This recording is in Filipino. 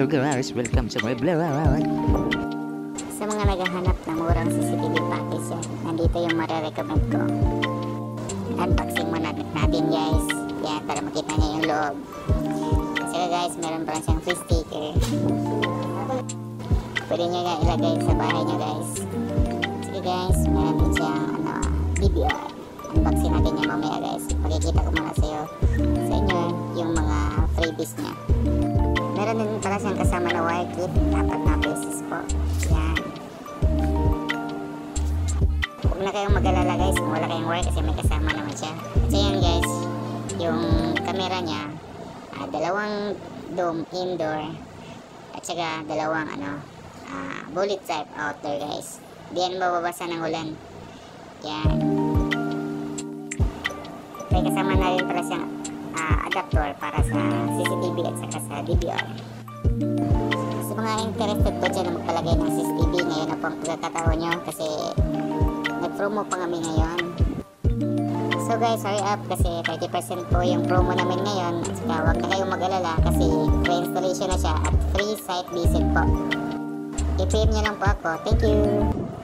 hello guys, welcome to my vlog. Sa mga naghahanap ng murang CCTV package yan, nandito yung marirecommend ko. Unboxing muna natin guys. Yan, para makita niya yung loob. Saka guys, meron pa lang siyang free sticker. Pwede nyo nga ilagay sa bahay nyo guys. Sige guys, meron din siyang video. Unboxing natin yan mamaya guys. Pakikita ko muna sa inyo yung mga freebies niya. Meron din pala siyang kasama na wire kit, 4 na pieces po. Yan. Huwag na kayong mag-alala guys kung wala kayong wire kasi may kasama naman siya. So yan guys, yung camera niya, dalawang dome indoor at saka dalawang bullet type outdoor guys. Di yan mababasa ng ulan. Yan. May kasama na rin pala siyang adapter para sa CCTV at saka sa DVR. Sa mga interested po dyan na magpalagay ng CCTV, ngayon na po ang pagkakataon nyo kasi nag-promo pa kami ngayon. So guys, hurry up kasi 30% po yung promo namin ngayon at saka huwag na kayong mag-alala kasi free installation na siya at free site visit po. I-PM nyo lang po ako. Thank you!